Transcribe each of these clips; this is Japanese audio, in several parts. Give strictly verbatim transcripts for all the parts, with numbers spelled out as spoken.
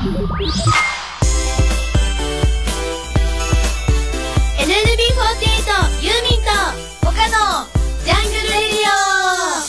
エヌエヌビーフォーティーエイト ユーミンと岡のジャングルレディオ。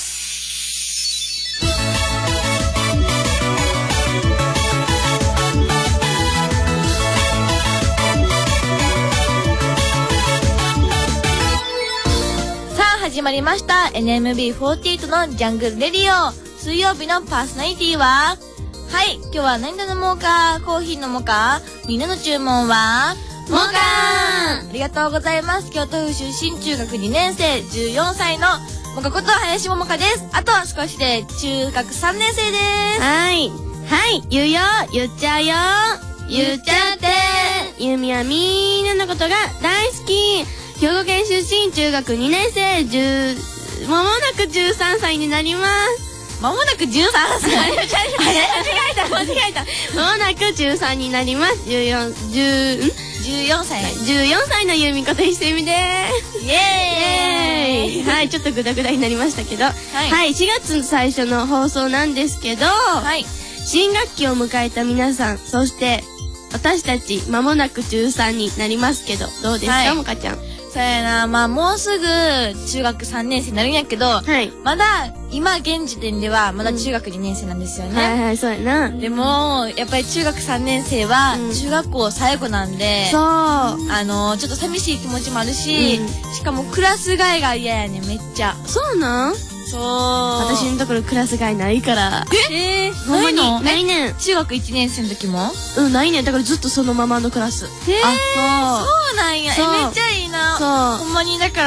さあ始まりました エヌエヌビーフォーティーエイト のジャングルレディオ。水曜日のパーソナリティは、はい、今日は何で飲もうか、コーヒー飲もうか、みんなの注文はモカーン。ありがとうございます。京都府出身、中学にねん生、じゅうよんさいのモカこと林桃香です。あと少しで中学さんねん生です。 はい。はい、言うよ、言っちゃうよ。 言っちゃって。 ゆみはみんなのことが大好き。兵庫県出身、中学にねん生、じゅう、まもなくじゅうさんさいになります。 まもなくじゅうさんさい。間違えた、間違えた。 まもなくじゅうさんになります。じゅうよん、じゅう、んじゅうよんさい。 じゅうよんさいのゆみことひせみです。 イエーイ。 はい、ちょっとグダグダになりましたけど。はい、はい、しがつ最初の放送なんですけど、はい、新学期を迎えた皆さん、そして私たちまもなくじゅうさんになりますけど、どうですか、はい、もかちゃん。 そうやな、まあもうすぐ中学さんねん生になるんやけど、はい、まだ今現時点ではまだ中学にねん生なんですよね。 うん、はいはい、そうやな。 でもやっぱり中学さんねん生は中学校最後なんで、うん、そうあのちょっと寂しい気持ちもあるし、うん、しかもクラス替えが嫌やねん、めっちゃ。 そうなん？ そう、 私のところクラス替えないから。 ええー、ないの？ ないねん。 中学いちねん生の時も？ うん、ないねん。だからずっとそのままのクラス。 へえ、あ、そうそうなんや。え、めっちゃいいな。そう、ほんまに。だから、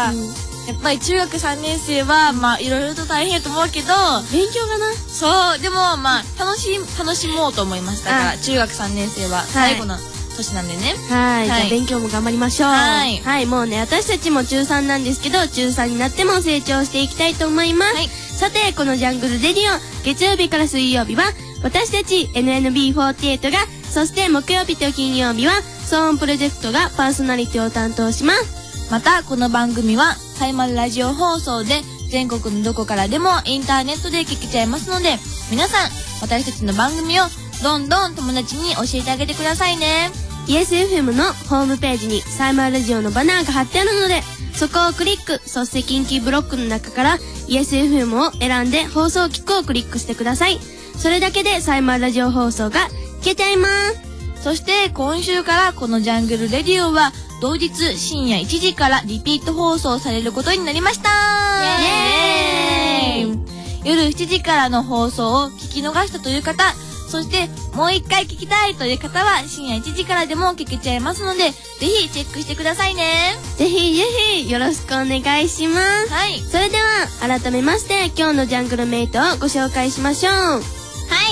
うん、やっぱり中学さんねん生はまあいろいろと大変やと思うけど、 勉強がな。 そう、でもまあ楽し楽しもうと思いました。だから中学さんねん生は最後の年なんでね。 はい、じゃあ勉強も頑張りましょう。はい、はい、もうね、私たちも中さんなんですけど、中さんになっても成長していきたいと思います。はい、さて、このジャングルレディオ、月曜日から水曜日は私たち エヌエヌビーフォーティーエイト が、そして木曜日と金曜日は騒音プロジェクトがパーソナリティを担当します。 またこの番組はサイマルラジオ放送で全国のどこからでもインターネットで聞けちゃいますので、皆さん私たちの番組をどんどん友達に教えてあげてくださいね。 イエスエフエム のホームページにサイマルラジオのバナーが貼ってあるので、そこをクリック、そして近畿ブロックの中から イエスエフエム を選んで放送聞くをクリックしてください。それだけでサイマルラジオ放送が聞けちゃいます。 そして今週からこのジャングルレディオは同日深夜いちじからリピート放送されることになりました。イエーイ。夜しちじからの放送を聞き逃したという方、そしてもう一回聞きたいという方は深夜いちじからでも聞けちゃいますので、ぜひチェックしてくださいね。 ぜひぜひよろしくお願いします。はい。それでは改めまして今日のジャングルメイトをご紹介しましょう。 はい、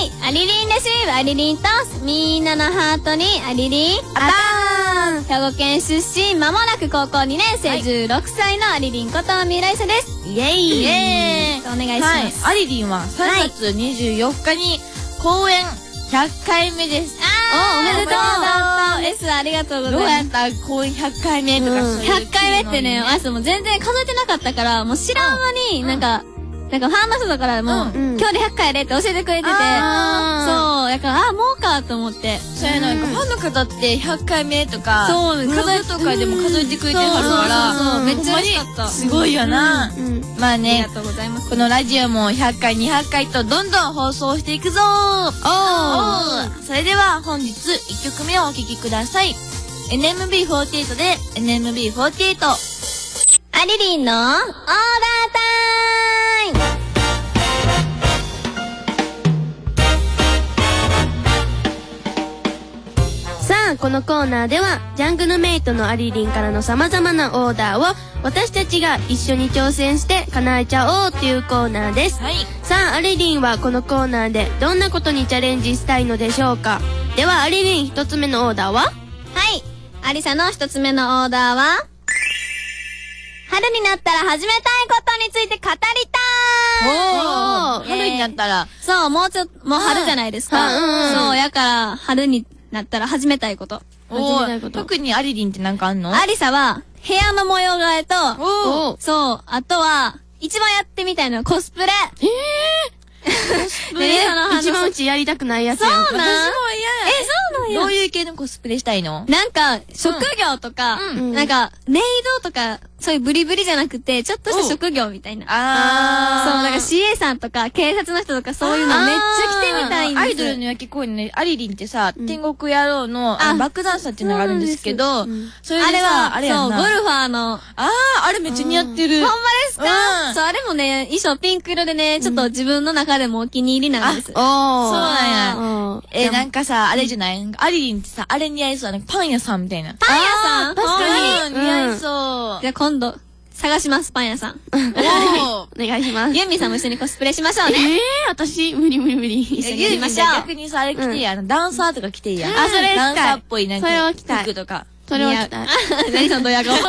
アリリンです。アリリンとみんなのハートにアリリンあたー。兵庫県出身、まもなく高校にねん生、はい、じゅうろくさいのアリリンこと未来さです。 イエイイエーイ。 お願いします。 はい、アリリンはさんがつにじゅうよっかに公演ひゃっかいめです。 あー、おめでとうです。ありがとうございます。 どうやった公演ひゃっかいめとか、そういう。 ひゃっかいめってね、あ、そう、もう全然数えてなかったから、もう知らん間に、なんか、なんかファンの人だからもう、うん、今日でひゃっかいやでって教えてくれてて、そう、だから、あ、もうかと思って。 そうやなんかファンの方ってひゃっかいめとか、そう、数えとかでも数えてくれてはるから、 そう、めっちゃ嬉しかった。 すごいよな。まあね、 ありがとうございます。 このラジオもひゃっかい、にひゃっかいとどんどん放送していくぞー。おー。それでは本日いっきょくめをお聴きください。エヌエムビーフォーティーエイト で エヌエムビーフォーティーエイト。 アリリンのオーダータイム。 さあ、このコーナーではジャングルメイトのアリリンからの様々なオーダーを私たちが一緒に挑戦して叶えちゃおうっていうコーナーです。はい、さあ、アリリンはこのコーナーでどんなことにチャレンジしたいのでしょうか。ではアリリン一つ目のオーダーは？ はい、アリサの一つ目のオーダーは、春になったら始めたいことについて語りたーい。 おー、春になったら。 そう、もうちょっと、もう春じゃないですか。そう、やから春になったら始めたいこと。 始めたいこと。特にアリリンってなんかあんの？ アリサは、部屋の模様替えと、そう、あとは、一番やってみたいのはコスプレ。 えー、 一番うちやりたくないやつやんか。 そうなん？ 私も嫌や。 え、そうなんや。 どういう系のコスプレしたいの？ なんか、職業とか、なんか、メイドとか、そういうブリブリじゃなくて、ちょっとした職業みたいな。 あー。 そう、なんか シーエー さんとか、警察の人とかそういうのめっちゃ来てみたいんです。 アイドルの焼き公園ね、アリリンってさ、天国野郎のバックダンサーっていうのがあるんですけど、それでさ、あれやんな。 そう、ゴルファーの。 あー、あれめっちゃ似合ってる。 ほんまですか？そう、あれもね、衣装ピンク色でね、ちょっと自分の中でもお気に入りなんです。 そうなんや。え、なんかさ、あれじゃない？アリリンってさ、あれ似合いそうだね。パン屋さんみたいな。 パン屋さん？ 確かに似合いそう。 じゃあ今度、探します、パン屋さん。 お願いします。 ユンミさんも一緒にコスプレしましょうね。 ええ、私、無理無理無理。 一緒にやりましょう。逆にさ、あれ着てや。ダンサーとか着てや。 あ、それダンサーっぽいなんか。 それを着たい。 服とか。 それを着たい。 何そのドヤ顔。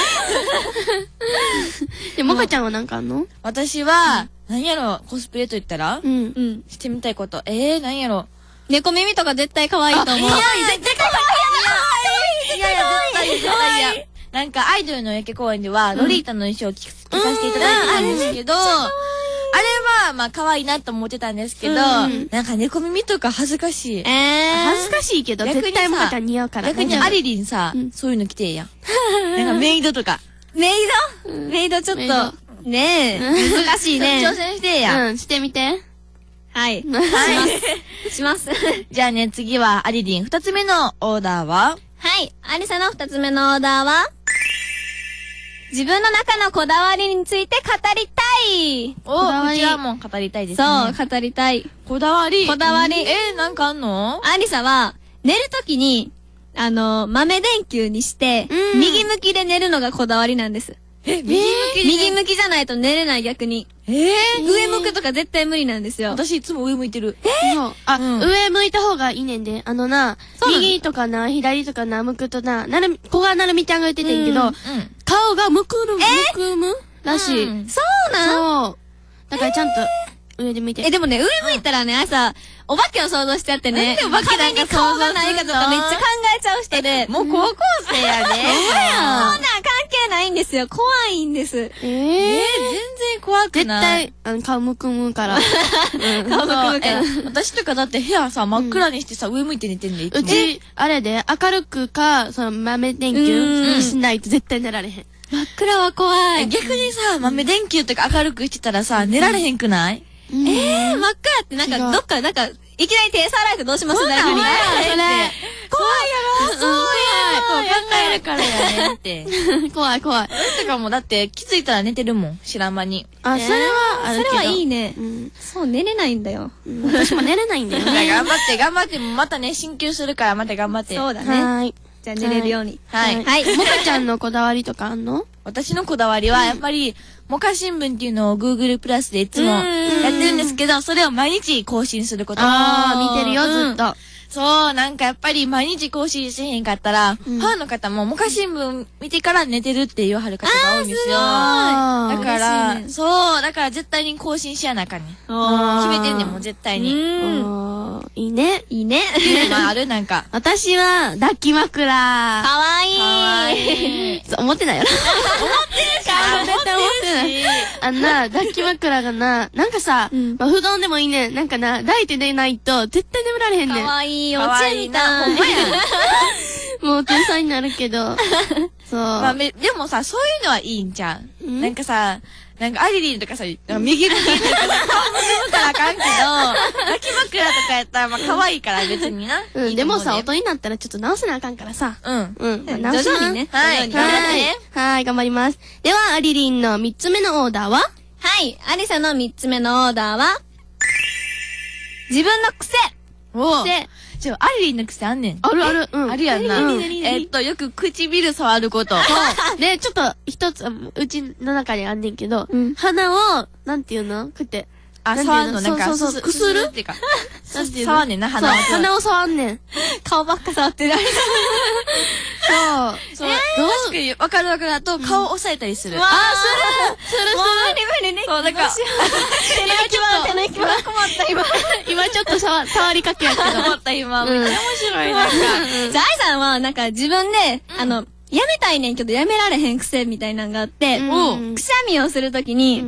で、モカちゃんはなんかあんの？ 私は、何やろ、コスプレと言ったらうん。 うん。 してみたいこと。えー、何やろ。 猫耳とか絶対可愛いと思う。いや、 絶対可愛い。いやいや、絶対、絶対嫌。なんか、アイドルの焼け公園では、ロリータの衣装を着させていただいてたんですけど、あれは、まあ、可愛いなと思ってたんですけど、なんか猫耳とか恥ずかしい。 えー。 恥ずかしいけど、絶対モカちゃん似合うから。 逆にアリリンさ、そういうの着てえやん。なんかメイドとか。 メイドメイドちょっと、ねえ、難しいね。 挑戦してえや。 うん、してみて。 はい。します。します。 じゃあね、次はアリリン二つ目のオーダーは？ はい。アリサの二つ目のオーダーは、自分の中のこだわりについて語りたい。 お、こちらも語りたいですね。 そう、語りたい。 こだわりこだわり。 えー、なんかあんの？ アリサは、寝るときに、あの、豆電球にして、右向きで寝るのがこだわりなんです。 え、右向き？ 右向きじゃないと寝れない逆に。 えー、 上向くとか絶対無理なんですよ。 私いつも上向いてる。 えー、あ、上向いた方がいいねんで。あのな、右とかな、左とかな、向くとな、なるみ、小川なるみちゃんが言っててんけど、顔がむくる、むくむらしい。 そうなん？ そう。だからちゃんと上で見て。 え、でもね、上向いたらね、朝、お化けを想像しちゃってね、 お化けなんか顔がないかとかめっちゃ考えちゃう人で。 もう高校生やね。 そんなん関係ないんですよ。怖いんです。 ええ、 全然怖くない。 絶対、あの、顔むくむから。 顔むくむから。 私とかだって部屋さ、真っ暗にしてさ、上向いて寝てんで、 うち、あれで、明るくか、その豆電球しないと絶対寝られへん。 真っ暗は怖い。 逆にさ、豆電球とか明るくしてたらさ、寝られへんくない？ ええ、真っ暗ってなんか、どっか、なんか、いきなり手触られてどうします？誰かに。 それ。怖いやろ？ そうや。考えるからやねって。 怖い怖い。 私とかもだって気づいたら寝てるもん、知らん間に。 あ、それはあるけど。 それはいいね。そう、寝れないんだよ。 私も寝れないんだよね。 頑張って、頑張って、またね、進級するからまた頑張って。 そうだね。 はい。 じゃあ寝れるように。 はい。 はい。モカちゃんのこだわりとかあんの？ 私のこだわりは、やっぱり、モカ新聞っていうのを Google プラスでいつもやってるんですけど、それを毎日更新すること。 ああ、見てるよ、ずっと。 そう、なんかやっぱり毎日更新しへんかったら、ファンの方もモカ新聞見てから寝てるって言わはる方が多いんですよ。だから、そう、だから絶対に更新しやなあかんねん。決めてんねん、もう絶対に。 いいね。 いいね。 まあ、あるなんか。 私は、抱き枕。かわいい。 かわいい。 思ってないやろ。 思ってるしか絶対思ってない。あんな、抱き枕がな、なんかさ、まあ、布団でもいいねん。なんかな、抱いて寝ないと、絶対眠られへんねん。 かわいい。 かわいいな。ほんまや。 もう天才になるけど。そう。まあ、め、でもさ、そういうのはいいんちゃう？なんかさ、なんかアリリンとかさ、なんか右向きとかさ、顔向くからあかんけど、抱き枕とかやったらまあ可愛いから別にな。 うん、でもさ、音になったらちょっと直せなあかんからさ。 うん。 うん。 徐々にね。 はい。頑張ってね。 はい、頑張ります。では、アリリンの三つ目のオーダーは？ はい。アリサの三つ目のオーダーは、自分の癖。 お癖。ちょ、アリリンの癖あんねん。 あるある。うん。 あるやんな。えっと、よく唇触ること。 で、ちょっと、一つ、うちの中にあんねんけど、鼻を、なんていうのこうやって。 あ、触んのなんか、 そうそうそう、くするっていうか。触んねんな、鼻を。 鼻を触んねん。 顔ばっか触ってる。 そう。そう。確かに、わかるわかる。あと、顔押さえたりする。 あ、するするする。もう無理無理ね。 そう、なんか、 手の息は、手の息は困った今。 今ちょっと触、触りかけやけど。 困った今。めっちゃ面白いなんか。 じゃあ、愛さんは、なんか自分で、あの、やめたいねんけどやめられへん癖みたいなのがあって、くしゃみをするときに、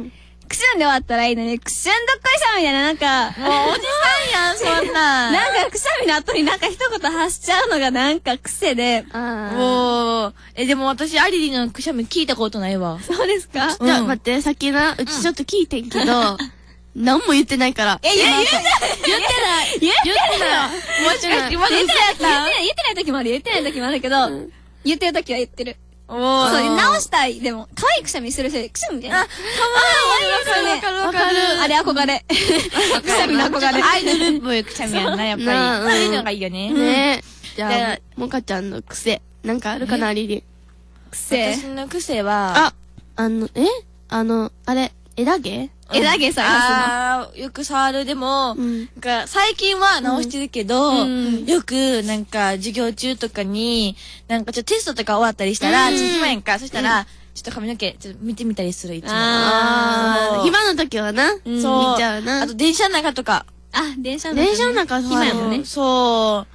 クシュンで終わったらいいのに、クシュンどっこいしょみたいな、なんか。 もうおじさんやん、そんな。 なんか、くしゃみの後になんか一言発しちゃうのがなんか癖で。 もう、え、でも私、アリリンのくしゃみ聞いたことないわ。 そうですか？ じゃあ、待って、さっきな、うちちょっと聞いてんけど、何も言ってないから。 え、言ってない言ってない言ってないもしかして、まだ嘘やった？ 言ってない、言ってない時もある、言ってない時もあるけど、言ってる時は言ってる。 おー。 そう、直したい。でも、可愛いくしゃみする人で、くしゃみみたいな。あ、可愛いわかるわかるわかる。 あれ憧れ。くしゃみの憧れ。 アイドルっぽいくしゃみやんな、やっぱり。そういうのがいいよね。 ねえ。じゃあ、もかちゃんの癖。なんかあるかな、リリ。 癖。 私の癖は、 あ、あの、えあの、あれ、枝毛枝毛探ああ、よく触る。でも、なんか最近は直してるけど、よくなんか授業中とかに、なんかちょっとテストとか終わったりしたら、ちょっと暇やんか。そしたら、ちょっと髪の毛、ちょっと見てみたりする、いつも。 ああ、暇の時はな。そう。見ちゃうな。 あと電車の中とか。 あ、電車の中。 電車の中暇やもんね。 そう。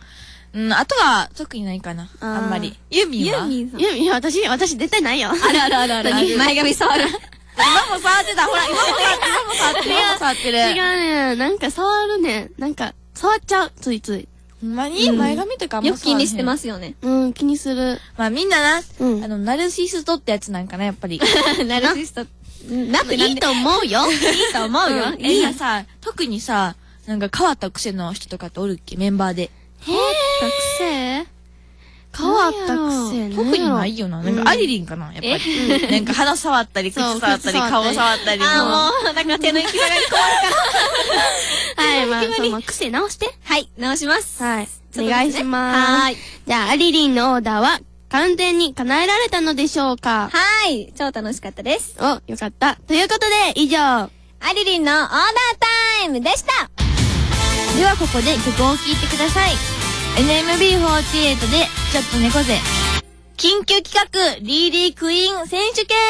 うん、あとは特にないかな。あんまり。ユーミンはユーミンさん。 ユーミン、私、私絶対ないよ。 あるあるあるある。前髪触る。 今も触ってた。ほら、今も触ってる。今も触ってる。今も触ってる。 違うね。なんか触るね。なんか、触っちゃう。ついつい。 ほんまに前髪とかあんまよく気にしてますよね。 うん、気にする。 まあみんなな、あの、ナルシストってやつなんかな、やっぱり。 ナルシスト。 なっていいと思うよ。 いいと思うよ。 え、いやさ、特にさ、なんか変わった癖の人とかっておるっけ、メンバーで。 変わった癖変わった癖ね。 特にないよな。なんかアリリンかな、やっぱり。なんか鼻触ったり、口触ったり、顔触ったり。 あ、もう、なんか手の息が困るから。はい、まあ、その癖直して。 はい、直します。 はい。お願いします。はい。じゃあ、アリリンのオーダーは完全に叶えられたのでしょうか？ はい。超楽しかったです。 お、よかった。ということで、以上、アリリンのオーダータイムでした。 では、ここで曲を聴いてください。エヌエムビーフォーティーエイト で、ちょっと猫背。緊急企画、リーリークイーン選手権。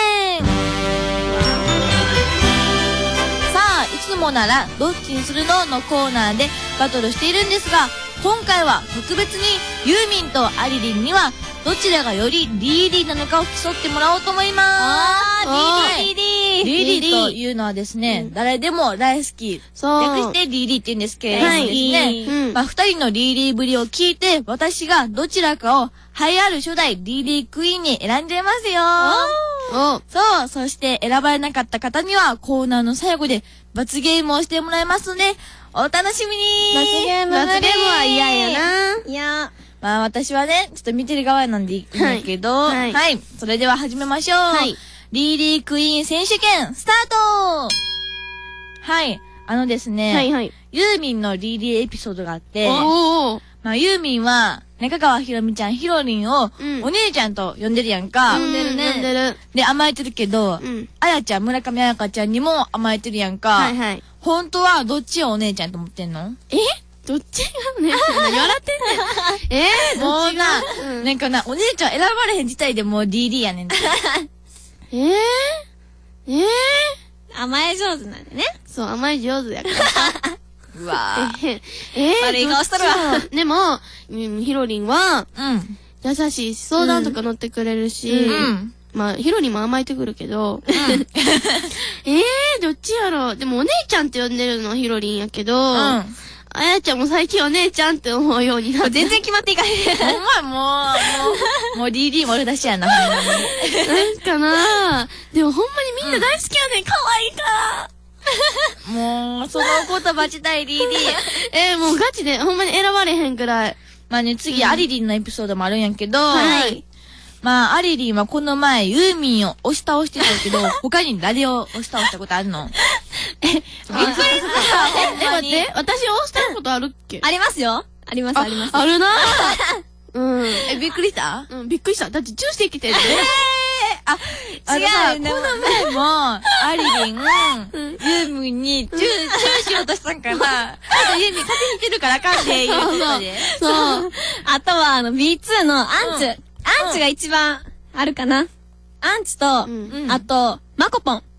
さあ、いつもなら、どっちにするののコーナーでバトルしているんですが、今回は特別にユーミンとアリリンにはどちらがよりリーリーなのかを競ってもらおうと思います。 あー、リーリー、リーリー。 リーリーというのはですね、うん、誰でも大好き。 そう。 略してリーリーって言うんですけれどもですね。はい、まあ、二人のリーリーぶりを聞いて、私がどちらかを栄えある初代リーリークイーンに選んじゃいますよ。 おそう。そして選ばれなかった方にはコーナーの最後で罰ゲームをしてもらいますので、お楽しみに。 罰ゲーム罰ゲームは嫌やな。 いや。 まあ私はね、ちょっと見てる側なんでいいんだけど、はい。はいはい、それでは始めましょう。はい。リーリークイーン選手権、スタート。はい。あのですね。はいはい。ユーミンのリーリーエピソードがあって、おー。まあユーミンは、中川ひろみちゃん、ひろりんを、お姉ちゃんと呼んでるやんか。 呼んでるね。呼んでる。 で、甘えてるけど、あやちゃん、村上あやかちゃんにも甘えてるやんか。はいはい。本当はどっちをお姉ちゃんと思ってんの？ えどっちがお姉ちゃん？何笑ってんねん。えー、もうな、うん、なんかな、お姉ちゃん選ばれへん自体でもう ディーディー やねん。 えー、えー、 甘え上手なんでね。 そう、甘え上手やから。 うわぁ。えー、悪い顔しとるわ。 でも、うん、ひろりんは、うん、優しいし、相談とか乗ってくれるし、うん、まあ、ひろりんも甘えてくるけど、うん、えー、どっちやろう。でもお姉ちゃんって呼んでるのひろりんやけど、うん、あやちゃんも最近お姉ちゃんって思うようになって。 全然決まっていかへん。 ほんま、もう、もう、もう ディーディー 丸出しやな、ほんまに。 なんかなでもほんまにみんな大好きやねん、可愛いから。 もう、その言葉自体 ディーディー。 えー、もうガチで、ほんまに選ばれへんくらい。 まあね、次、うん、アリリンのエピソードもあるんやけど、はい。まあ、アリリンはこの前、ユーミンを押し倒してたけど、他に誰を押し倒したことあるの？ え、びっくりした。え、待って、私押したことあるっけ？ ありますよ。あります、あります。 あるなうん。 え、びっくりした？ うん、びっくりした。だってチューしてきてるね。 あ、違う、この前も、アリリン、ユーミンにチュー、チューしようとしたんかな。あとユーミン風邪ひいてるからあかんで、言うことで。 そう。あとは、あの、ビーツー のアンチュ。アンチュが一番あるかな。アンチと、あと、マコポン。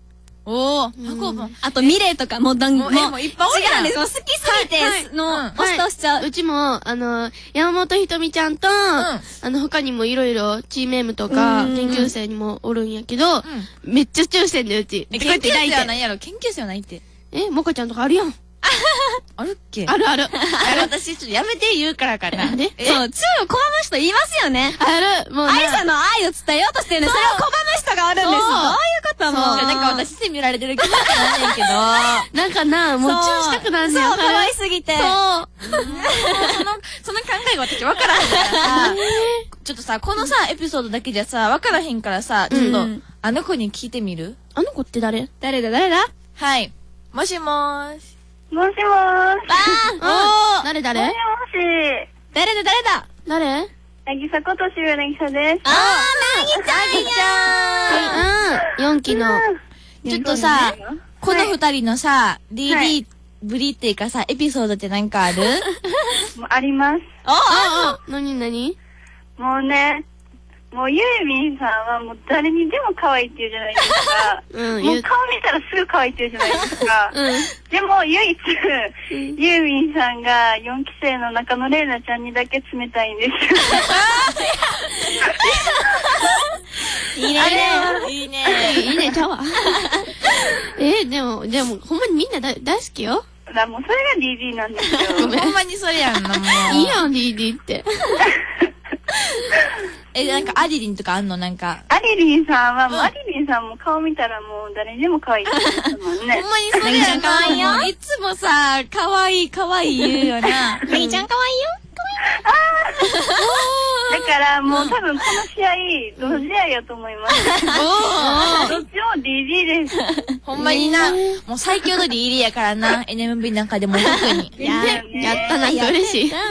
おー、箱本。 あと、ミレイとか、もう、どん、もう、 もういっぱい多いやん。 違うんです。もう好きすぎて、の、押して押しちゃう。 うちも、あの、山本ひとみちゃんと、あの、他にもいろいろ、チーム M とか、研究生にもおるんやけど、めっちゃチューしてんだよ、うち。 研究生はないやろ、研究生はないって。 え、もかちゃんとかあるやん。 あるっけ？ あるある。 あれ、私、ちょっとやめて言うからかな。 ね、そう、チューを拒む人言いますよね。 ある。もう愛さんの愛を伝えようとしてるんで、それを拒む人があるんです。どういうこともう。 なんか私で見られてる気持ちなんねんけど。 なんかな、もうチューしたくなんねん。 そう、可愛すぎて。そう。 その、その考えが私分からへんからさ。ちょっとさ、このさ、エピソードだけじゃさ、分からへんからさ、ちょっと、あの子に聞いてみる？ あの子って誰？ 誰だ、誰だ？ はい。もしもーし。 もしもーし。ああー、誰誰？ もしもし。 誰だ、誰だ？ 誰？ なぎさことしぶなぎさです。 あー、なぎちゃん。なぎちゃん。 うん、よんきの。 ちょっとさ、この二人のさ、ディーディー ぶりっていうかさ、エピソードってなんかある？ もうあります。 ああ、なになに？ もうね、もうユーミンさんはもう誰にでも可愛いって言うじゃないですか。うん、もう顔見たらすぐ可愛いって言うじゃないですか。うん、でも唯一、ユーミンさんがよんき生の中野玲奈ちゃんにだけ冷たいんですよ。 いいね。いいね。 いいね、ちゃうわ。え、でも、でも、ほんまにみんな大好きよ。 だもうそれが ディーディー なんですよ。 ほんまにそれやんな、もう。 いいやん、ディーディー って。 え、なんか、アリリンとかあんのなんか。 アリリンさんは、もう、アリリンさんも顔見たらもう誰にでも可愛いって言うもんね。 ほんまにそれやんかわいいよ。いつもさ、可愛い可愛い言うよな。 みーちゃん可愛いよ。 ああ。だからもう多分この試合、同試合やと思います。おどっちも ディーディー です。 ほんまにな、もう最強の ディーディー やからな、エヌエムビー なんかでも特に。 や、やったな、嬉しい。 はい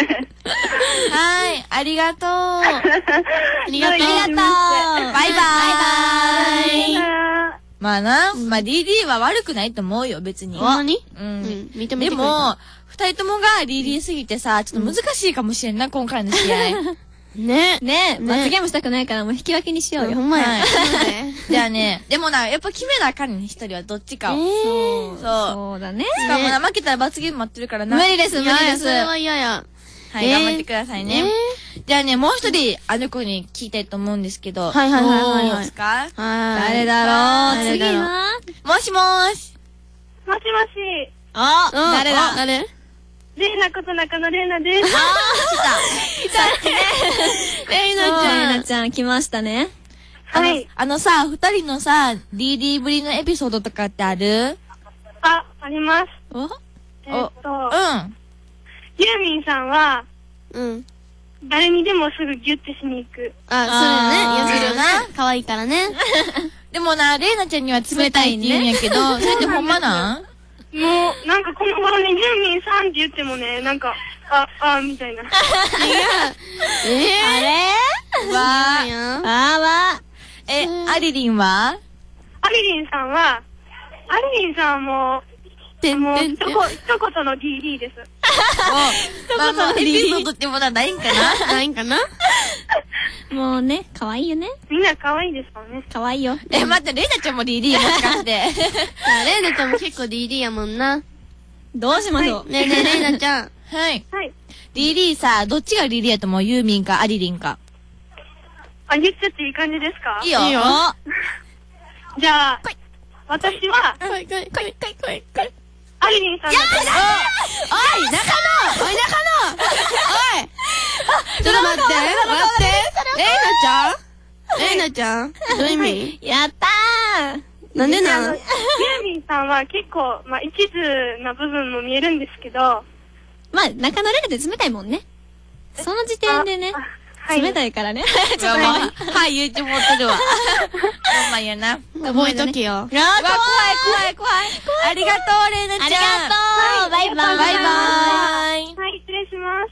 、ありがとう。ありがとう。ありがとう。バイバイ。バイバイ。まあな、まあ ディーディー は悪くないと思うよ、別に。 ほんまに？ うん。 認めてくれた。 でも、二人ともが ディーディー すぎてさ、ちょっと難しいかもしれんな、今回の試合。 ね。ね。罰ゲームしたくないからもう引き分けにしようよ。 ほんまや。 じゃあね、でもな、やっぱ決めなあかんねん、一人はどっちかを。 そう。 そうだね。 しかもな、負けたら罰ゲーム待ってるからな。 無理です、無理です。 それは嫌や。 はい、頑張ってくださいね。じゃあね、もう一人、あの子に聞きたいと思うんですけど。 はいはいはいはい。 ですか？ 誰だろう？次はもしもーし。 もしもし。 あ、誰だ？ 誰？ レイナこと中野レイナです。 あー、来た。さっきね。 レイナちゃん。レイナちゃん来ましたね。 はい。 あのさ、二人のさ、ディーディー ぶりのエピソードとかってある？ あ、あります。 お？ えっと、 うん。 ユーミンさんは、 うん。 誰にでもすぐギュッてしに行く。 あ、そうよね。やるな。可愛いからね。 でもな、レイナちゃんには冷たいって言うんやけど、それってほんまなん？ もう、なんかこの頃にユーミンさんって言ってもね、なんか、あ、あ、みたいな。違う。 えぇあれわー。 あーわえ、アリリンは？ アリリンさんは、アリリンさんはもう、もう、一言、一言の ディーディー です。 まあまあ、エピソードってものはないんかな？ ないんかな？ もうね、可愛いよね。 みんな可愛いですからね。 可愛いよ。 え、待って、レイナちゃんも ディーディー もしかして。 レイナちゃんも結構 ディーディー やもんな。 どうしましょう？ ねえねえ、レイナちゃん。 はい。 はい。 ディーディー さ、どっちが ディーディー やと思う？ユーミンかアリリンか。 あ、言っちゃっていい感じですか？ いいよ。 いいよ。 じゃあ、私は、 来い来い来い来い来い来い。 アリリンさんだと。 おい、中野！おい、中野！おい！ ちょっと待って、待って。レイナちゃん？レイナちゃん？どういう意味？ やったー！ なんでなん？ ユーミンさんは結構、まあ、一途な部分も見えるんですけど、 まあ、中野レレって冷たいもんね。その時点でね、冷たいからね。 ちょっと、はい、言うてもってるわ。ほんまやな。 覚えとけよ。 うわ、怖い怖い怖い。ありがとう、レイナちゃん。 ありがとう。バイバイ。 バイバイ。 はい、失礼します。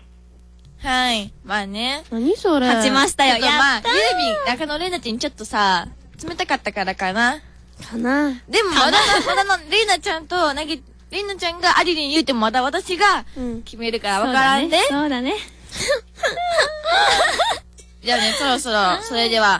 はい。まあね。 何それ？ 勝ちましたよ。 まあ、 やったー。 ユーミン、中野レイナちゃんにちょっとさ、冷たかったからかな。 かな。 でも、まだ、まだの、レイナちゃんと、なぎ、レイナちゃんがアリリン言うてもまだ私が決めるからわからんで。 そうだね。 じゃあね、そろそろ、それでは、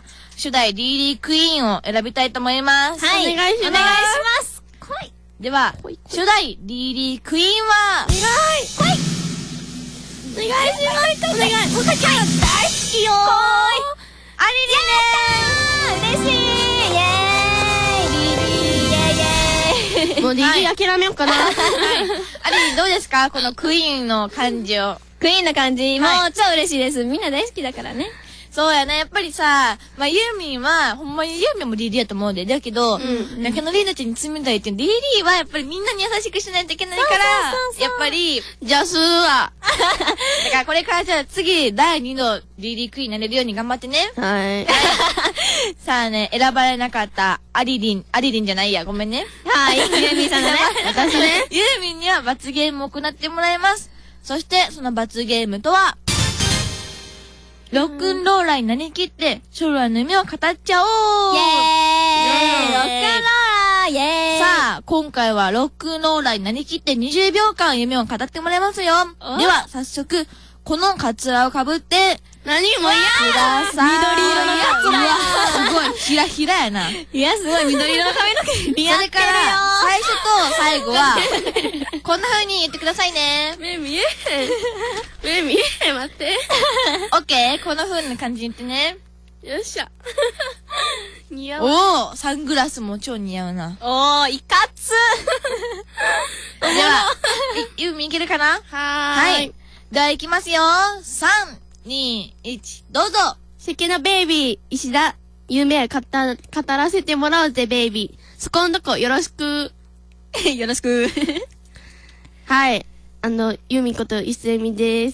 初代リリークイーンを選びたいと思います。 はい。お願いします。お願いします。 来い。では、初代リリークイーンは、 お願い。来い。お願いします。お願い。もかちゃん、大好きよー。 アリリンでーす。嬉しい。イエーイ。リリー、イエーイイエーイ。 もうリリー諦めようかな。はい。 アリリンどうですかこのクイーンの感じを。 クイーンの感じ、もう超嬉しいです。みんな大好きだからね。 そうやね。やっぱりさ、まあ、ユーミンは、ほんまにユーミンもリリーやと思うんで。だけど、中野リーナちゃんに冷たいって、リリーはやっぱりみんなに優しくしないといけないから、やっぱり、 じゃあすーわ。 だからこれからじゃあ次、だいにのリリークイーンになれるように頑張ってね。 はい。 さあね、選ばれなかったアリリン、アリリンじゃないや、ごめんね。 はい、ユーミンさんだね。 私ね。 ユーミンには罰ゲームを行ってもらいます。そして、その罰ゲームとは、ロックンローラーになりきって、将来の夢を語っちゃおう。 イェーイ。ロックンローラーイェーイ。 さあ、今回はロックンローラーになりきってにじゅうびょうかん夢を語ってもらいますよ。では、早速、このカツラをかぶって、 何も嫌ください。 緑色のカツラ。 うわ、すごい、ひらひらやな。 いや、すごい、緑色の髪の毛似合ってるよ。 それから、最初と最後は、こんな風に言ってくださいね。 目見えへん。目見えへん、待って。 オッケー、こんな風な感じに言ってね。 よっしゃ。似合う。 おー、サングラスも超似合うな。 おー、いかつでは、ユーミンいけるかな？ はーい。はい。 では行きますよ。さん、に、いち、どうぞ。 関のベイビー、石田、夢を語らせてもらうぜ、ベイビー。そこんとこよろしく。 よろしく。 はい。あの、ユミこといすえみです。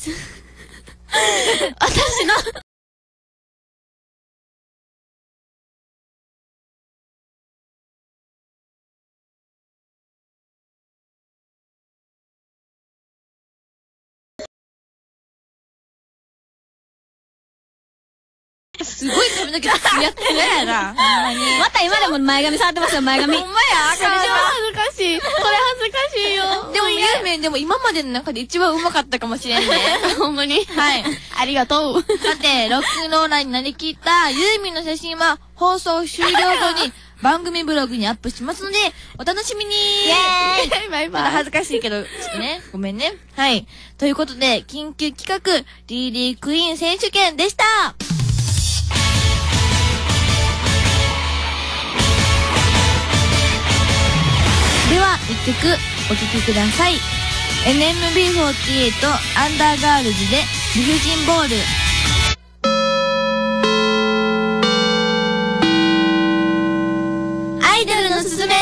私の、 すごい髪の毛つやつややな。ほんまに。 また今でも前髪触ってますよ、前髪。 ほんまや、 それ恥ずかしい。これ恥ずかしいよ。 でも、ユーミンでも今までの中で一番うまかったかもしれんね。 ほんまに。 はい。 ありがとう。 さて、ロックンローラーになりきったユーミンの写真は放送終了後に番組ブログにアップしますので、お楽しみに。イェーイバイバイ。 まだ恥ずかしいけど、ちょっとね、ごめんね。はい。ということで、緊急企画、リリークイーン選手権でした。では、一曲お聴きください。エヌエムビーフォーティーエイト アンダーガールズで理不尽ボール。アイドルのすすめ。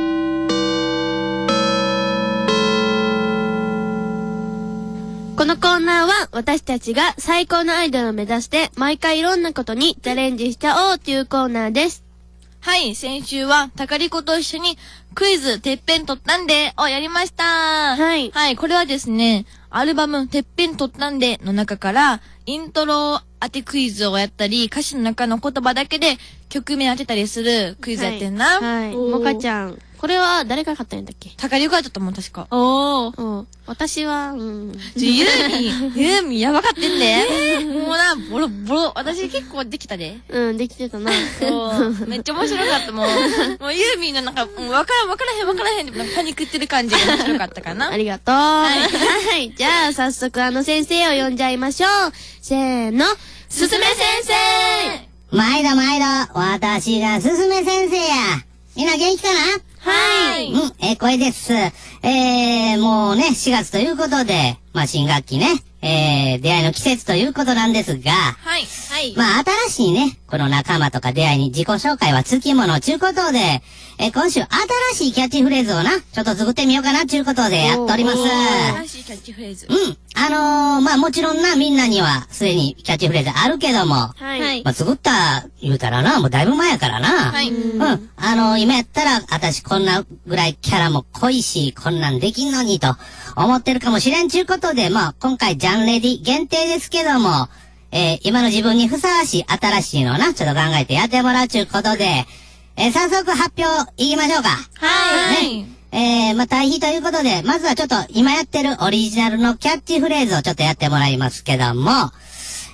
このコーナーは私たちが最高のアイドルを目指して毎回いろんなことにチャレンジしちゃおうというコーナーです。 はい、先週は、たかりこと一緒に、クイズ、てっぺん取ったんで、をやりました。 はい。 はい、これはですね、アルバム、てっぺん取ったんで、の中から、イントロ当てクイズをやったり、歌詞の中の言葉だけで、曲名当てたりするクイズやってんな。 はい。もかちゃん。これは誰から買ったんだっけ？ たかりよかったと思う、確か。 おー。私は、うん。 ユーミン、ユーミンやばかってんで。もうな、ボロボロ、私結構できたで。 うん、できてたな。 そう。めっちゃ面白かったもん。もうユーミンのなんか、うん、わからんわからへんわからへんって、パニックってる感じが面白かったかな。 ありがとう。はい。はい。じゃあ、早速あの先生を呼んじゃいましょう。せーの。すすめ先生。 毎度毎度、私がすすめ先生や。みんな元気かな？ はい。 うん、えー、これです。えー、もうね、しがつということで、まあ、新学期ね、えー、出会いの季節ということなんですが、 はい、はい。 まあ、新しいね、この仲間とか出会いに自己紹介はつきものちゅうことで、えー、今週新しいキャッチフレーズをな、ちょっと作ってみようかなちゅうことでやっております。 新しいキャッチフレーズ。 うん。あのー、まあ、もちろんな、みんなにはすでにキャッチフレーズあるけども、 はい。 まあ、作った言うたらな、もうだいぶ前やからな。 はい。 うん。あのー、今やったら、私こんなぐらいキャラも濃いし、こんなんできんのにと思ってるかもしれんちゅうことで、まあ、今回ジャンレディ限定ですけども、えー、今の自分にふさわしい新しいのをな、ちょっと考えてやってもらうちゅうことで、えー、早速発表いきましょうか。 はい。 ね。えー、まあ、対比ということで、まずはちょっと今やってるオリジナルのキャッチフレーズをちょっとやってもらいますけども、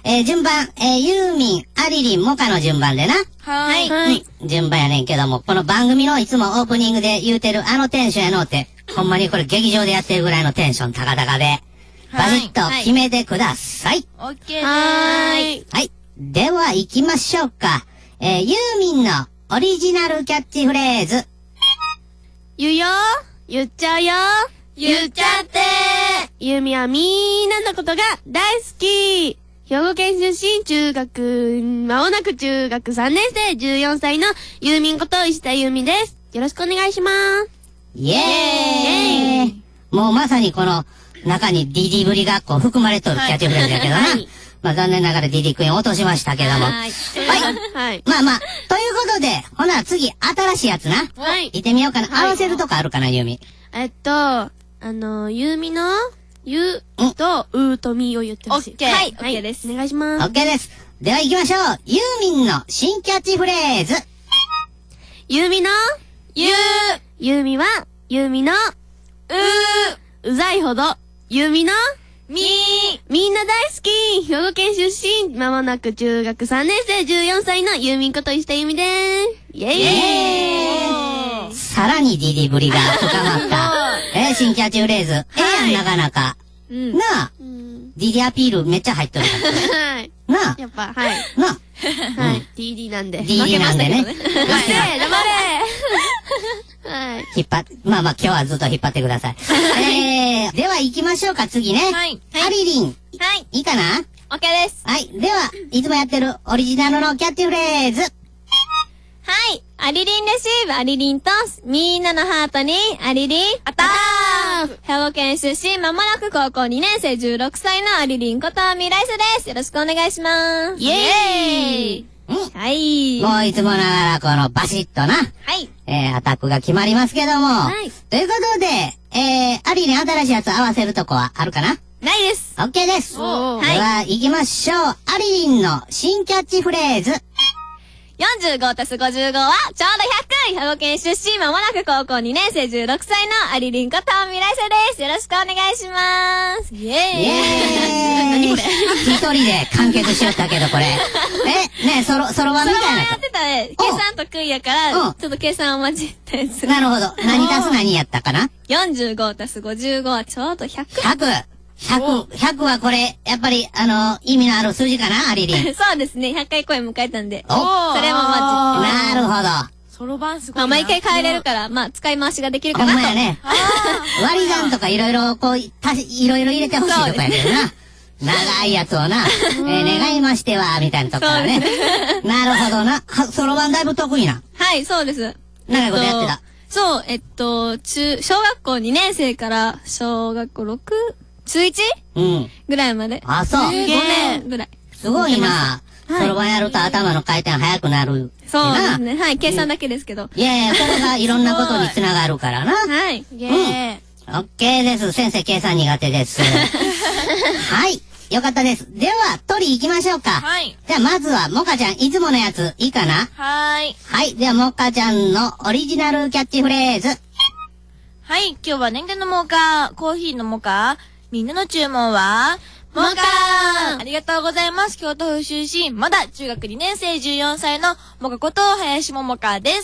えー、順番、えー、ユーミン、アリリン、モカの順番でな。 はい。 はい。 順番やねんけども、この番組のいつもオープニングで言うてるあのテンションやのって、ほんまにこれ劇場でやってるぐらいのテンション高々で、バシッと決めてください。 オッケー。 はーい。 はい。では行きましょうか。えー、ユーミンのオリジナルキャッチフレーズ。 言うよ。言っちゃうよ。 言っちゃってユーミンはみんなのことが大好き。兵庫県出身、中学、まもなく中学さんねん生、じゅうよんさいのユーミンこと石田ユーミンです。よろしくお願いします。 イエーイもうまさにこの中に ディーディー ぶりがこう含まれとるキャッチフレーズだけどな。はい、まあ残念ながら ディーディー クイーン落としましたけども。はい。はい。まあまあ、ということで、ほな次新しいやつな。はい。行ってみようかな。合わせるとこあるかな、ユーミン。 えっと、あの、ユーミンの、ゆと、うとみを言ってほしい。 オッケー。はい、オッケーです。 お願いします。 オッケーです。では行きましょう。ユーミンの新キャッチフレーズ。 ユーミンの、 ゆう。 ユーミンは、ユーミンの、うう。うざいほど、ユーミンの、 みー。 みんな大好き。兵庫県出身、まもなく中学さんねん生、じゅうよんさいのユーミンこと石田ユーミンでーす。イェーイ。イェーイ。さらに ディーディー ぶりが深まった。えー、新キャッチフレーズ。ええやん、なかなか。うん、なあ、うん、ディーディー アピールめっちゃ入っとるから。はい。なあ。 やっぱ、はい。 なあ。 はい。ディーディー なんで。 ディーディー なんでね。 はい。頑張れはい。 引っ張っ、まあまあ今日はずっと引っ張ってください。えー、では行きましょうか、次ね。 はい。 アリリン。 はい。 いいかな？ オッケーです。 はい。では、いつもやってるオリジナルのキャッチフレーズ。 はい。アリリンレシーブ、アリリントス。みんなのハートに、アリリン、アタック。兵庫県出身、まもなく高校にねん生、じゅうろくさいのアリリンことミライスです。よろしくお願いします。 イェーイ。 うん。 はい。 もういつもながらこのバシッとな。 はい。 えー、アタックが決まりますけども。はい。ということで、えー、アリリン新しいやつ合わせるとこはあるかな？ ないです。 オッケーです。 おー。では、行きましょう。アリリンの新キャッチフレーズ。 よんじゅうごたすごじゅうごはちょうどひゃっかい。兵庫県出身、まもなく高校にねん生、じゅうろくさいのアリリンことミライセです。よろしくお願いします。イェーイ。イェーイ。何これ一人で完結しよったけど、これ。え、ねえ、ソロ、ソロ版みたいな。 ソロ版やってたね。計算得意やから、ちょっと計算を間違ったやつ。 なるほど。何足す何やったかな？ よんじゅうごたすごじゅうごはちょうどひゃく。 ひゃく。ひゃく、ひゃくはこれ、やっぱり、あの、意味のある数字かな、アリリン。 そうですね。ひゃっかい公演迎えたんで。 おそれもマジ。なるほど。 ソロ版すごいな。 まあ、毎回変えれるから、まあ、使い回しができるかなと。 ほんまやね。割り算とかいろいろ、こう、たし、いろいろ入れてほしいとこやけどな。長いやつをな、えー、願いましては、みたいなとこからね。なるほどな。ソロ版だいぶ得意な。 はい、そうです。 長いことやってた。 そう、えっと、中、小学校にねん生から、小学校ろく、中 いち? うん。 ぐらいまで。 あ、そう。ごねんぐらい。 すごいな。そろばんやると頭の回転早くなる。 そうですね。はい。計算だけですけど。 いやいや、それがいろんなことにつながるからな。 はい。 イェーイ。オッケーです。先生、計算苦手です。はい。よかったです。では、取り行きましょうか。 はい。 じゃあ、まずは、モカちゃん、いつものやつ、いいかな？ はーい。 はい。では、モカちゃんのオリジナルキャッチフレーズ。 はい。今日は何で飲もうか、コーヒー飲もうか。みんなの注文は、モカー。ありがとうございます。京都府出身、まだ中学にねん生じゅうよんさいのモカこと林桃香です。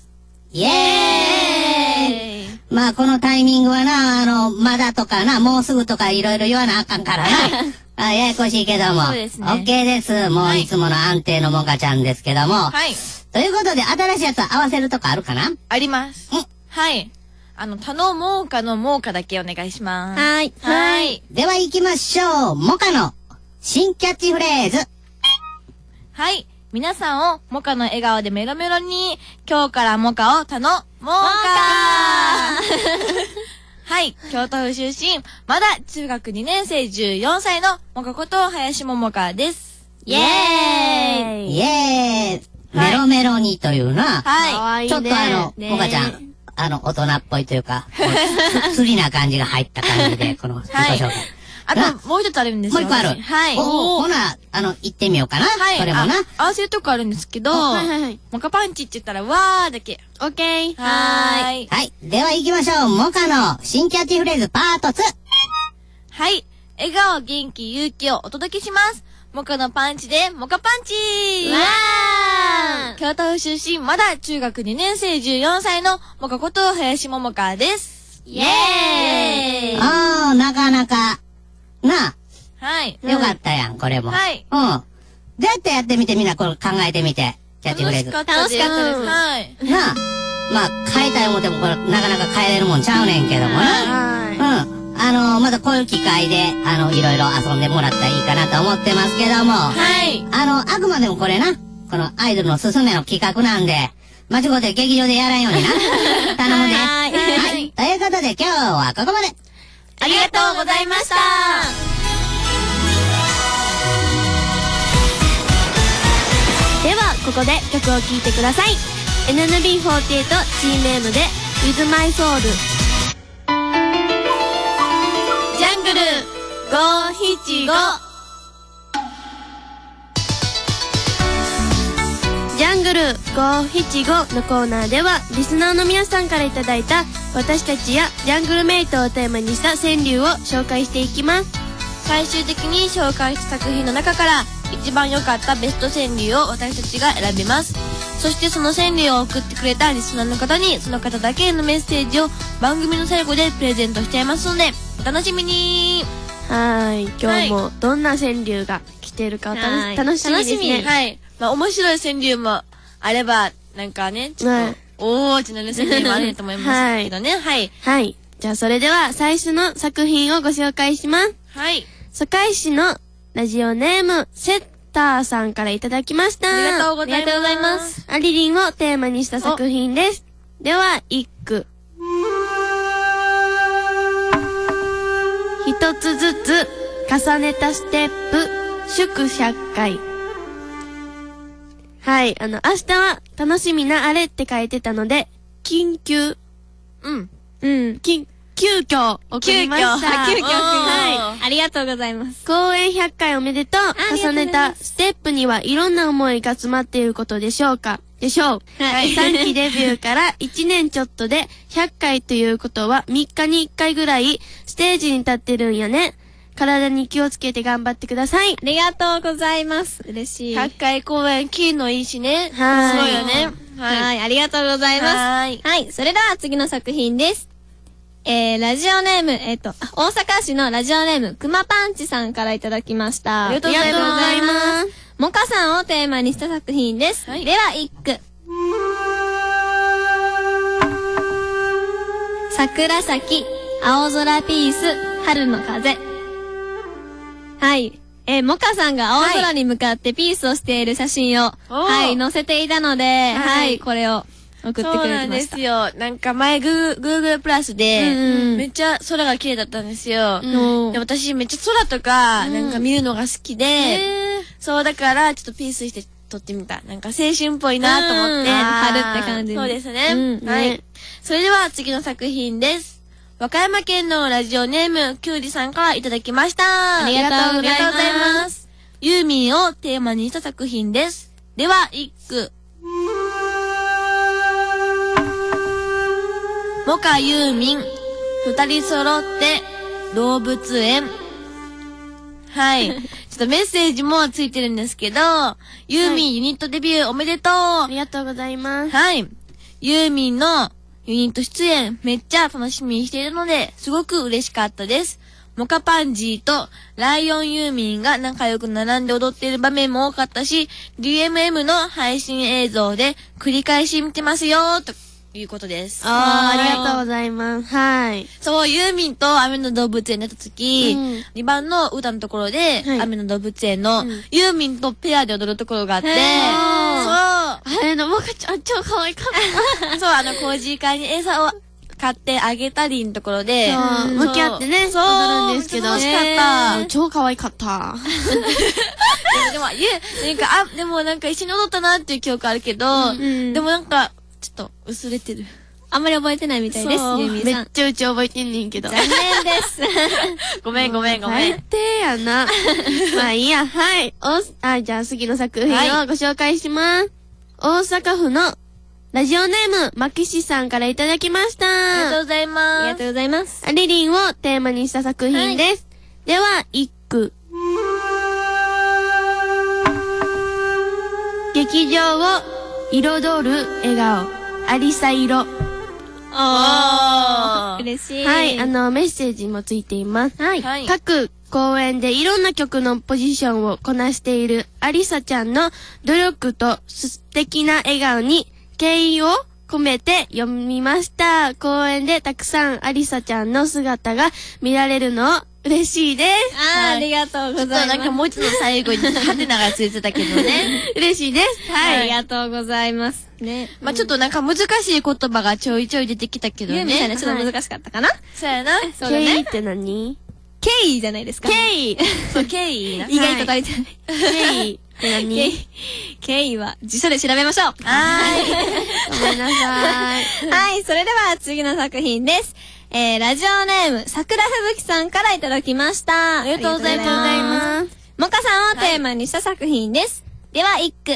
イエーイ。まあ、このタイミングはな、あの、まだとかな、もうすぐとかいろいろ言わなあかんからな。あ、ややこしいけども。 そうですね。 オッケーです。もういつもの安定のモカちゃんですけども。 はい。 ということで、新しいやつ合わせるとこあるかな？ あります。はい。あの、頼もうかのもうかだけお願いします。 はい。 はい。 では行きましょう。モカの新キャッチフレーズ。 はい。皆さんをモカの笑顔でメロメロに、今日からモカを頼もうかはい。京都府出身、まだ中学にねん生じゅうよんさいのモカこと林桃香です。 イェーイイェーイ、メロメロにというな。 はい。 ちょっとあの、モカちゃん。あの、大人っぽいというか、つりな感じが入った感じで、この自己紹介。はい、 あと、もう一つあるんですよ。 もう一個ある。 はい。 おー、ほな、あの、行ってみようかな。はい。それもな。 合わせるとこあるんですけど、はいはいはい。モカパンチって言ったら、わーだけ。 オッケー。 はーい。 はい。では行きましょう。モカの新キャッチフレーズパートツー。 はい。笑顔、元気、勇気をお届けします。モモカのパンチで、モカパンチーわー京都府出身、まだ中学にねん生じゅうよんさいのモカこと林桃香です。 イエーイあー、なかなか、なあ。 はい。 よかったやん、これも。 はい。 うん。どうやってやってみてみんなこれ考えてみて。キャッチフレーズ。 楽しかったです。楽しかったです。はい。 なあ。まあ、変えたい思ってもこれなかなか変えれるもんちゃうねんけどもな。はい。うん。あの、またこういう機会で、あの、いろいろ遊んでもらったらいいかなと思ってますけども。 はい。 あの、あくまでもこれな、このアイドルのすすめの企画なんで、間違って劇場でやらんようにな。頼むで。はい。はい。ということで今日はここまで。 ありがとうございました。 では、ここで曲を聴いてください。エヌエヌビーフォーティーエイト チーム M で With My Soul。 ジャングルごーはちご。 ジャングルごーはちごのコーナーではリスナーの皆さんからいただいた私たちやジャングルメイトをテーマにした川柳を紹介していきます。 最終的に紹介した作品の中から一番良かったベスト川柳を私たちが選びます。そしてその川柳を送ってくれたリスナーの方にその方だけへのメッセージを番組の最後でプレゼントしちゃいますのでお楽しみに。 はい、今日もどんな川柳が来てるか楽しみですね。 はい。まあ面白い川柳もあれば、なんかね、ちょっと、おーってなる川柳もあると思いますけどね。はい。 はい。じゃあそれでは最初の作品をご紹介します。 はい。 堺市のラジオネーム、セッターさんからいただきました。 ありがとうございます。ありがとうございます。 アリリンをテーマにした作品です。では、一句。一つずつ重ねたステップ、祝ひゃっかい。はい、あの、明日は楽しみなあれって書いてたので、緊急。 うん。 うん、緊、急遽送りました。 急遽。急遽。 はい。ありがとうございます。 公演ひゃっかいおめでとう。重ねたステップにはいろんな思いが詰まっていることでしょうか。でしょう。はい。さんきデビューからいちねんちょっとでひゃっかいということはみっかにいっかいぐらいステージに立ってるんやね。体に気をつけて頑張ってください。 ありがとうございます。嬉しい。 ひゃっかい公演、キーのいいしね。 はい。 そうよね。 はい。はい、ありがとうございます。 はい。 はい。それでは次の作品です。えー、ラジオネーム、えっと、大阪市のラジオネーム、くまパンチさんからいただきました。 ありがとうございます。 モカさんをテーマにした作品です。はい、では、一句。桜咲き、青空ピース、春の風。はい。えー、モカさんが青空に向かってピースをしている写真を、はい、載せていたので、はい、はい、これを送ってくれました。そうなんですよ。なんか前グー、グーグルプラスで、うんうん、めっちゃ空が綺麗だったんですよ。うん、で私めっちゃ空とか、なんか見るのが好きで、うん、そうだからちょっとピースして撮ってみた。なんか青春っぽいなと思って。 春って感じ。 そうですね。うん、はい。それでは次の作品です。和歌山県のラジオネーム、きゅうりさんからいただきました。 ありがとうございます。 ユーミンをテーマにした作品です。では、一句。モカユーミン、二人揃って動物園。はい。ちょっとメッセージもついてるんですけど、ユーミンユニットデビューおめでとう。ありがとうございます。 はい。ユーミンのユニット出演めっちゃ楽しみにしているので、すごく嬉しかったです。モカパンジーとライオンユーミンが仲良く並んで踊っている場面も多かったし、ディーエムエム の配信映像で繰り返し見てますよ、ということです。 ああ、ありがとうございます。はい。 そう、ユーミンと雨の動物園になった時、うん、にばんの歌のところで、はい、雨の動物園の、うん、ユーミンとペアで踊るところがあって、そう。 あれの、もかちゃん超可愛かった。 そう、あの、工事会に餌を買ってあげたりのところで、 そう、向き合ってね、 そう、 踊るんですけど。 楽しかった。 超可愛かった。 でも、でも、なんか、あ、でもなんか一緒に踊ったなっていう記憶あるけど、うん、でもなんか、ちょっと薄れてる。 あんまり覚えてないみたいです、ユーミンさん。 めっちゃうち覚えてんねんけど。 残念です。 ごめんごめんごめん。 最低やな。まあいいや、はい。お、あ、じゃあ次の作品をご紹介します。はい、大阪府のラジオネーム、まきしさんからいただきました。 ありがとうございます。 ありがとうございます。 アリリンをテーマにした作品です。はい、では、一句。 劇場を彩る笑顔、アリサ色。 おー。嬉しい。 はい、あの、メッセージもついています。はい。はい、各公演でいろんな曲のポジションをこなしているアリサちゃんの努力と素敵な笑顔に敬意を込めて読みました。公演でたくさんアリサちゃんの姿が見られるのを嬉しいです。 あー、はい、ありがとうございます。ちょっとなんかもう一度最後にハテナがついてたけどね。 嬉しいです。 はい、はい、ありがとうございます。ね。 まあ、ちょっとなんか難しい言葉がちょいちょい出てきたけどね。 みたいなちょっと難しかったかな、はい、 そうやな。 そうだね。敬意って何？ 敬意じゃないですか。 敬意。 そう、敬意な。 意外と足りてない。 敬意って何？ 敬意は辞書で調べましょう。 はーい。 ごめんなさい。 はい、それでは次の作品です。えー、ラジオネーム、桜吹雪さんからいただきました。 ありがとうございます。 モカさんをテーマにした作品です。はい、では、一句。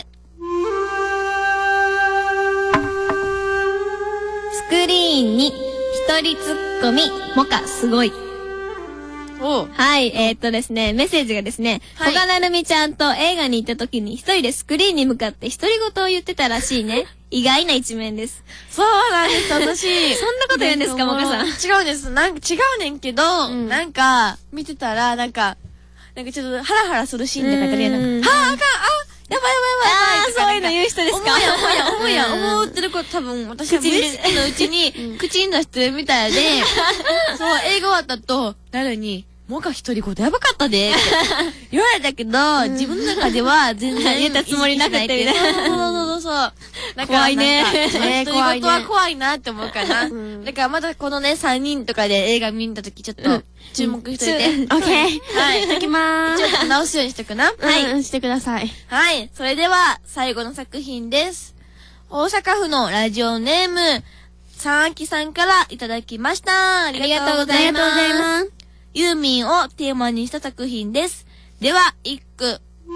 スクリーンに一人ツッコミ、モカすごい。はい、えー、っとですね、メッセージがですね、はい、小賀なるみちゃんと映画に行った時に一人でスクリーンに向かって独り言を言ってたらしいね。意外な一面です。 そうなんです、私。 そんなこと言うんですか、モカさん。 違うんです。なんか違うねんけど、うん、なんか、見てたら、なんか、なんかちょっとハラハラするシーンとかで、なんか、はぁ、あかん、あ、やばいやばいやばい。 あー、そういうの言う人ですか？ 思うや、思うや、思うや、思ってること多分、私は無意識のうちに、口に出してるみたいで、そう、映画終わったと、なるに、モカ一人言やばかったで、って言われたけど、うん、自分の中では全然言ったつもりなくてみたいな。 そうそうそうそう。 怖いね。 一人言は怖いなって思うかな。うん、だからまだこのね、三人とかで映画見に行った時ちょっと注目しといて。オッケー。はい。いただきまーす。 ちょっと直すようにしとくな。 はい。うん、してください。 はい。それでは、最後の作品です。大阪府のラジオネーム、さんあきさんからいただきました。ありがとうございます。ありがとうございます。ユーミンをテーマにした作品です。では、一句。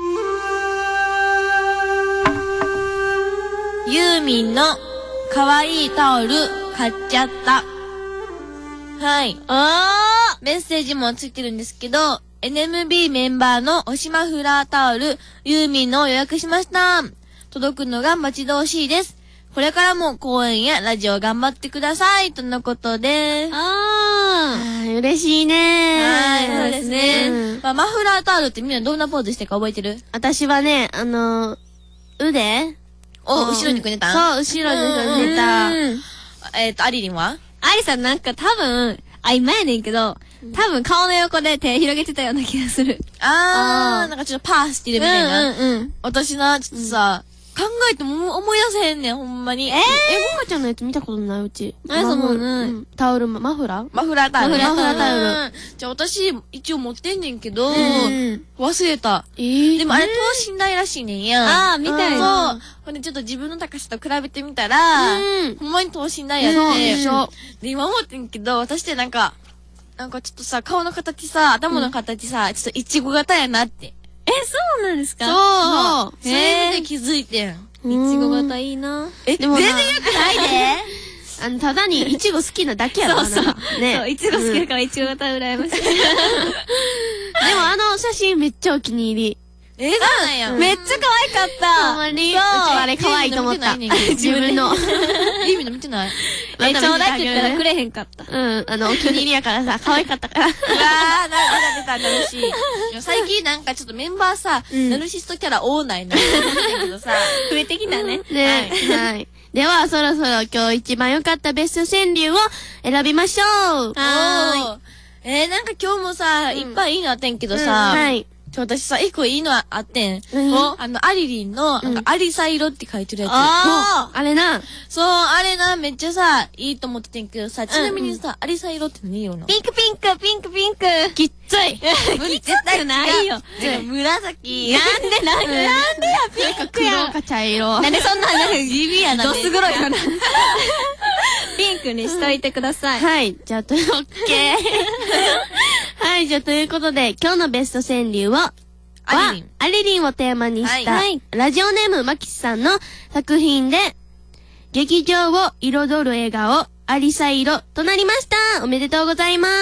ユーミンの可愛いタオル買っちゃった。はい。あーメッセージもついてるんですけど、エヌエムビー メンバーの推しマフラータオル、ユーミンのを予約しました。届くのが待ち遠しいです。これからも公演やラジオ頑張ってください。とのことです。 あー、嬉しいねー。はい、そうですね。うんまあ、マフラータオルってみんなどんなポーズしてるか覚えてる？ 私はね、あのー、腕を後ろにくねた？ そう、後ろにくねた。 えっと、アリリンは？ アリさんなんか多分、あ、今やねんけど、多分顔の横で手広げてたような気がする。 あー、なんかちょっとパーしてるみたいな。 うんうんうん。 私な、ちょっとさ、考えても思い出せへんねん、ほんまに。 えー、え、モカちゃんのやつ見たことないうち。 あ、そうもね。 タオル、マフラーマフラータオル。 マフラータオル。 じゃあ私、一応持ってんねんけど、忘れた。 えー、 でもあれ等身大らしいねんや。 ああ、みたいな。そう。ほんでちょっと自分の高さと比べてみたら、ほんまに等身大やって。そう。で、今思ってんけど、私ってなんか、なんかちょっとさ、顔の形さ、頭の形さ、ちょっとイチゴ型やなって。 え、そうなんですか？ そう。そういうので気づいてん。 いちご型いいな。 え、でも全然良くないで。 あの、ただにいちご好きなだけやろ。 そうそう。ね。そう、いちご好きだからいちご型羨ましい。でもあの写真めっちゃお気に入り。 え、そうなんや。 めっちゃ可愛かった。 ほんまに。そう。あれ可愛いと思った。自分の。 いいの見てない？ え、ちょうだいって言ったらくれへんかった。 うん。あの、お気に入りやからさ、可愛かったから。うわー、なんか出た、ナルシー。最近なんかちょっとメンバーさ、ナルシストキャラ多ないな。けどさ、 増えてきたね。 ね。はい。では、そろそろ今日一番良かったベスト川柳を選びましょう。 はーい。えー、なんか今日もさ、いっぱいいいのあってんけどさ、はい。私さ、一個いいのあってん。あの、アリリンの、なんか、アリサ色って書いてるやつ。 あああれな。 そう、あれな、めっちゃさ、いいと思っててんけどさ、ちなみにさ、アリサ色って何よの？ ピンクピンク、ピンクピンク。 きっつい。 無理、絶対ないよ。紫。 なんでなんでなんでや、ピンクや。 黒か茶色。 なんでそんな、なんか、 地味やな。 どす黒いよな。ピンクにしといてください。 はい。じゃあ、と、オッケー。はい、じゃあ、ということで、今日のベスト川柳は、アリリン。アリリンをテーマにした、はい、ラジオネームマキシさんの作品で、劇場を彩る笑顔、アリサ色となりました。おめでとうございます。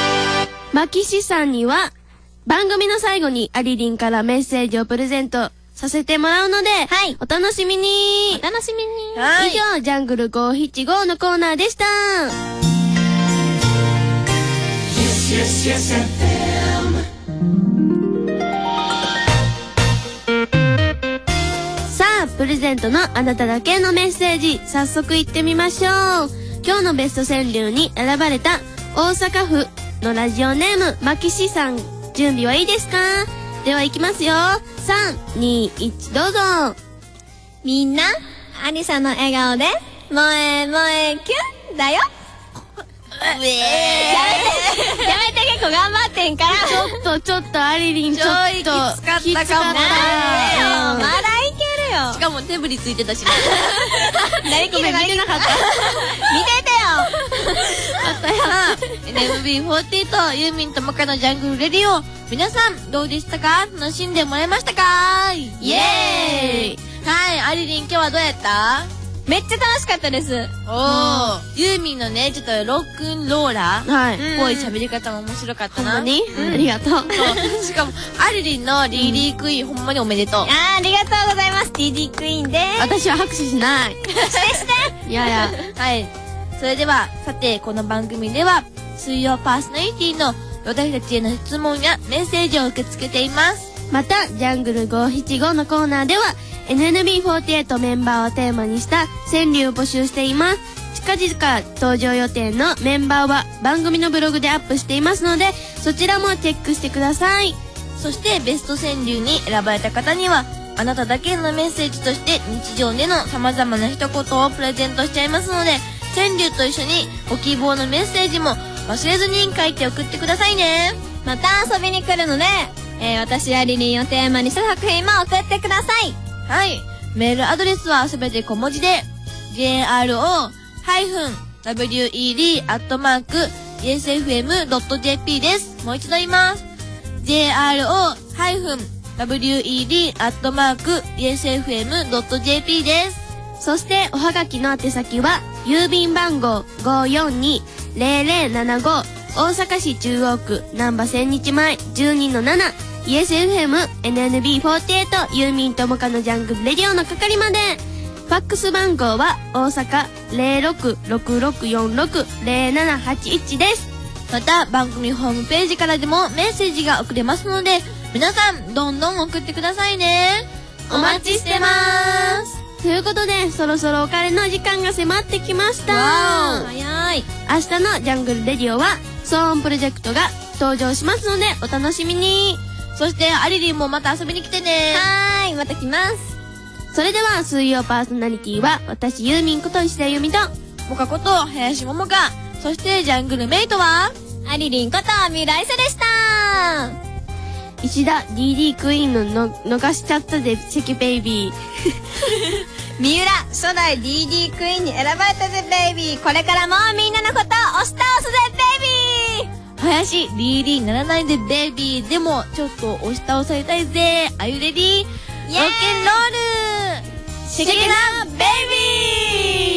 マキシさんには、番組の最後にアリリンからメッセージをプレゼントさせてもらうので、 はい。 お楽しみに。 お楽しみに。 はい。以上、ジャングルごーななごのコーナーでした。さあ、プレゼントのあなただけのメッセージ、早速いってみましょう。今日のベスト川柳に選ばれた大阪府のラジオネームまきしさん、準備はいいですか？では行きますよ。さん、に、いち、どうぞ。 みんな、アリサの笑顔で、萌え萌えキュンだよ。やめて、やめて、結構頑張ってんから。 ちょっと、ちょっと、アリリン、ちょっと、 きつかったかも。 まだいけるよ。 しかも手振りついてたしね。 何ごめん、見てなかった。 見ててよ。 あったや。エヌエムビーフォーティー とユーミンともかのジャングルレディオ。皆さん、どうでしたか？楽しんでもらえましたか？イエーイ。はい、アリリン今日はどうやった？ めっちゃ楽しかったです。 おー、ユーミンのね、ちょっとロックンローラーはい。 っぽい喋り方も面白かったな。 ほんまに？ありがとう。 しかも、アリリンのリーリークイーン、ほんまにおめでとう。 あー、ありがとうございます。ディディクイーンでーす。 私は拍手しない。 してしていやいや。 はい。それでは、さて、この番組では、水曜パーソナリティの私たちへの質問やメッセージを受け付けています。 また、ジャングルごーななごのコーナーでは、エヌエヌビーフォーティーエイト メンバーをテーマにした川柳を募集しています。近々登場予定のメンバーは番組のブログでアップしていますので、そちらもチェックしてください。 そしてベスト川柳に選ばれた方には、あなただけのメッセージとして日常での様々な一言をプレゼントしちゃいますので、川柳と一緒にご希望のメッセージも忘れずに書いて送ってくださいね。 また遊びに来るので、えー、私やリリンをテーマにした作品も送ってください。 はい。メールアドレスはすべて小文字で、ジェイアールオー ダブリューイーディー アットマーク イーエスエフエム ドット ジェーピー です。もう一度言います。ジェイアールオー ダブリューイーディー アットマーク イーエスエフエム ドット ジェーピー です。 そして、おはがきの宛先は、郵便番号 ごーよんにーぜろぜろななご 大阪市中央区難波千日前 じゅうにのなな イーエスエフエム エヌエヌビーフォーティーエイト ユーミンともかのジャングルレディオの係まで。ファックス番号は大阪 ゼロろくろくろくよんろくゼロななはちいち です。 また番組ホームページからでもメッセージが送れますので、皆さんどんどん送ってくださいね。お待ちしてます。 ということで、そろそろお別れの時間が迫ってきました。 わー、 早い。 明日のジャングルレディオは騒音プロジェクトが登場しますのでお楽しみに。 そしてアリリンもまた遊びに来てね。 はーい、また来ます。 それでは水曜パーソナリティは私ユーミンこと石田由美ともかこと林桃香、そしてジャングルメイトはアリリンこと未来世でした。 石田 ディーディー クイーンのの逃しちゃったぜシェキベイビー三浦初代 ディーディー クイーンに選ばれたぜベイビー。これからもみんなのことを押し倒すぜベイビー。 林リーリーならないでベイビー、でもちょっと押し倒されたいぜ。Are you ready? ロックンロールシェキナベイビー。